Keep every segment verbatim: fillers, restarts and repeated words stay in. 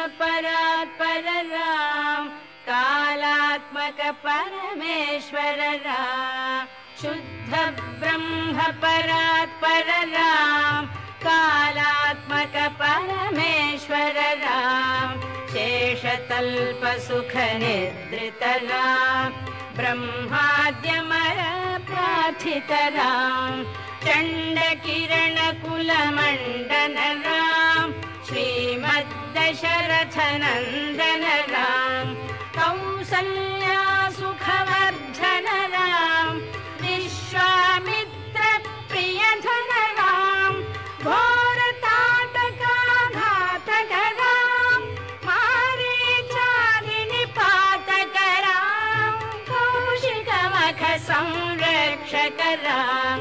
परात्पर राम कालात्मक परमेश्वर राम शुद्ध ब्रह्म परात्पर राम कालात्मक परमेश्वर राम शेषतल्प सुख निद्रित राम ब्रह्माद्यमर प्रार्थित राम चंड किरण कुल मंडन राम श्रीमद्दशरथ नंदन राम कौसल्या सुखवर्धन राम विश्वामित्र प्रियधन राम घोर ताटका घातक राम मारीचादि निपातक राम कौशिक मख संरक्षक राम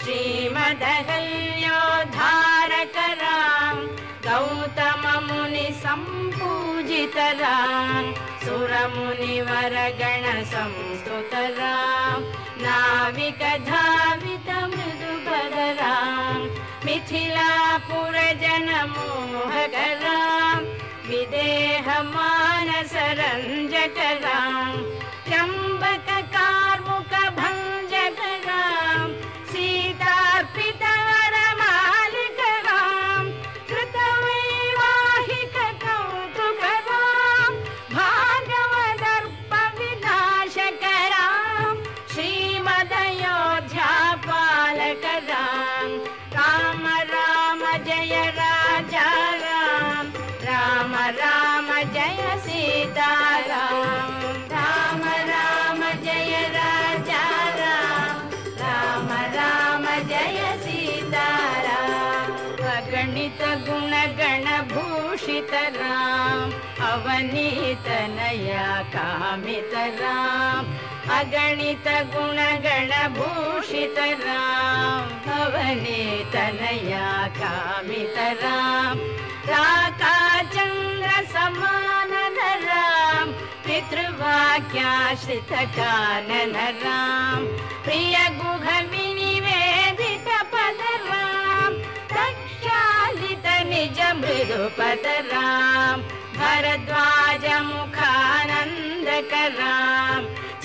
श्रीमदहल्योद्धारक राम गौतम मुनि संपूजित राम सुर मुनिवर गण संस्तुत राम नाविक धावित मृदुपद राम मिथिलापुर जन मोहक राम विदेह मानस रंजक राम त्र्यंबक कार्मुक भंजक राम सीतार्पित वर मालिक राम कृत वैवाहिक कौतुक राम भागवदर्प विनाशक राम श्रीमदयोध्या पालक राम राम राम जय राजा राम राम राम जय सीता राम राम राम जय राजा राम राम राम जय सीता राम अगणित गुण गण भूषित राम अवनीत नया कामित राम अगणित गुण गण भूषित राम अवनीत नया कामित राम राका चंद्र समान राम पितृवाक्याश्रित कानन राम प्रिय गुह विनिवेदित पद राम प्रक्षालित निज मृदुपद राम भरद्वाज मुखानंदक राम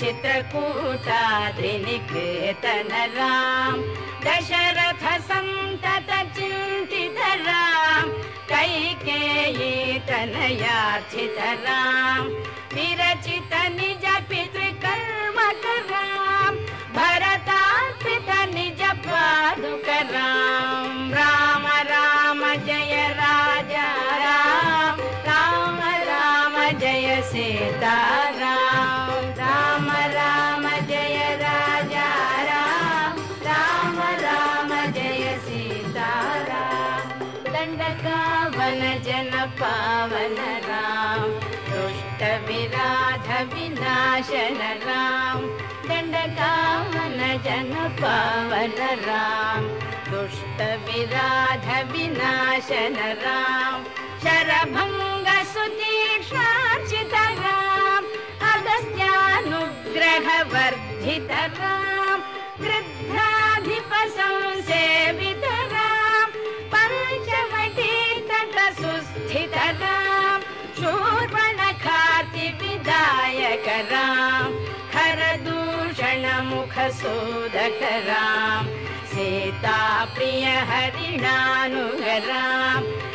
चित्रकूटाद्रिनिकेतन राम दशरथ संतत चिंतित राम कैकेयी तनयार्चित राम विरचित निज पितृकर्मक राम भरतार्पित निज पादुक राम राम राम जय राजा राम राम राम जय सीता राम राम राम जय राजा राम राम राम जय सीता राम दंडकावन जन पावन राम दुष्ट विराध विनाशन राम दंडकावन जन पावन राम दुष्ट विराध विनाशन राम शरभंग सुतीक्षार्चित राम अगस्त्यानुग्रह वर्धित राम गृध्राधिप संसेवित राम पंचवटी तट सुस्थित राम शूर्पणखार्ति विदायक राम खरदूषण मुख सोदक राम सीता प्रिय हरिणानुग राम